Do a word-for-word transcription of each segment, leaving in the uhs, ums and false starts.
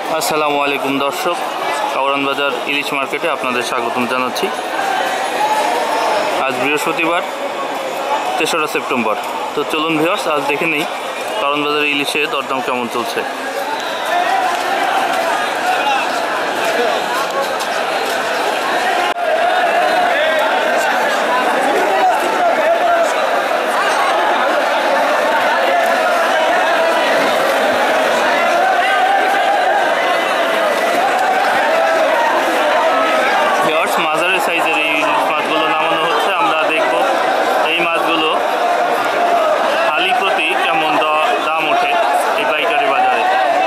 আসসালামু আলাইকুম দর্শক, কাওরান বাজার ইলিশ মার্কেটে আপনাদের স্বাগতম জানাচ্ছি। আজ বৃহস্পতিবার তেসরা সেপ্টেম্বর। তো চলুন ভিউয়ার্স, আজ দেখে নেই কাওরান বাজার ইলিশে দরদাম কেমন চলছে। মাঝারি সাইজের এই ইলিশ মাছগুলো নামানো হচ্ছে। আমরা দেখব এই মাছগুলো হালি প্রতি কেমন দাম ওঠে এই পাইকারি বাজারে।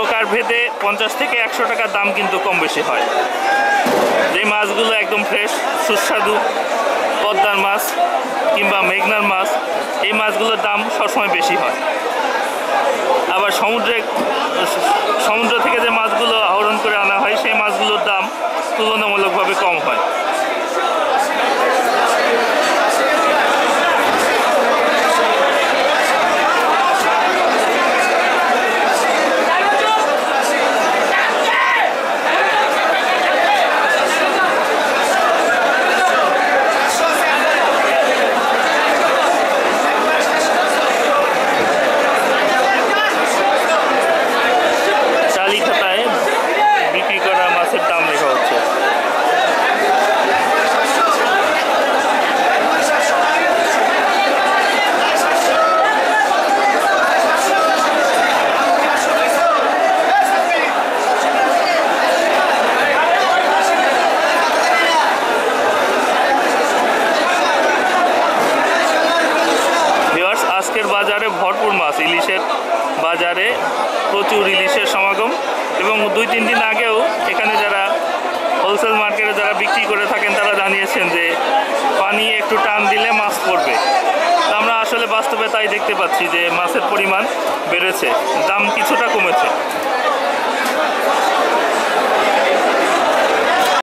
প্রকার ভেদে পঞ্চাশ থেকে একশো টাকার দাম কিন্তু কম বেশি হয়। যে মাছগুলো একদম ফ্রেশ সুস্বাদু পদ্মার মাছ কিংবা মেঘনার মাছ, এই মাছগুলোর দাম সবসময় বেশি হয়। আবার সমুদ্রে সমুদ্র থেকে যে মাছগুলো আহরণ করে আনা হয় সেই মাছগুলোর দাম তুলনামূলকভাবে কম হয়। বাজারে ভরপুর মাছ, ইলিশের বাজারে প্রচুর ইলিশের সমাগম। এবং দুই তিন দিন আগেও এখানে যারা হোলসেল মার্কেটে যারা বিক্রি করে থাকেন তারা জানিয়েছেন যে পানি একটু টান দিলে মাছ পড়বে। আমরা আসলে বাস্তবে তাই দেখতে পাচ্ছি যে মাছের পরিমাণ বেড়েছে, দাম কিছুটা